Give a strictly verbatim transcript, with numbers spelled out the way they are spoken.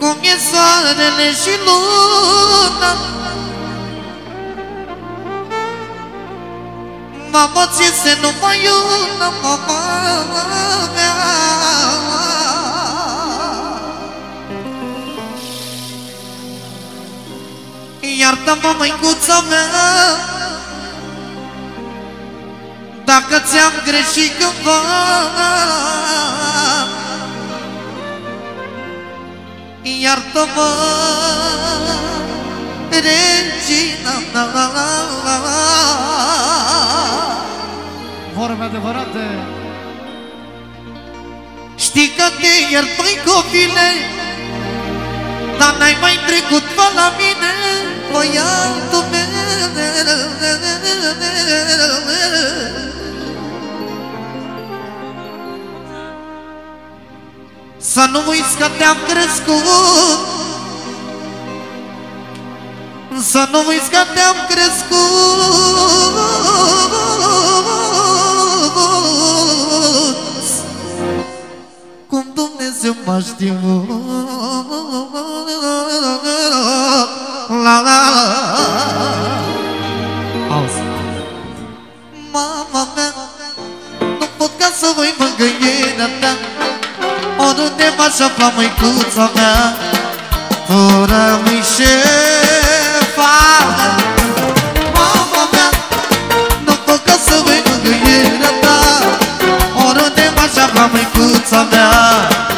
cum e soarele și luna. Mama, ți este numai una, mama mea. Iartă-mă, măicuța mea, dacă ți-am greșit cândva. Iartă-mă, regina mea. Vorbe adevărate. Știi că te iert, măi copile, dar n-ai mai trecut pe la mine, băiatul meu. Să nu uiți că te-am crescut, să nu uiți că te-am crescut, cum Dumnezeu m-a știut. La la la. Auzi. Mama mea, nu pot ca să voi mângâierea ta, oriunde m-aș afla, măicuța mea, fără mâini șefa. Mama mea, nu pot ca să voi mângâierea ta, oriunde m-aș afla, măicuța mea,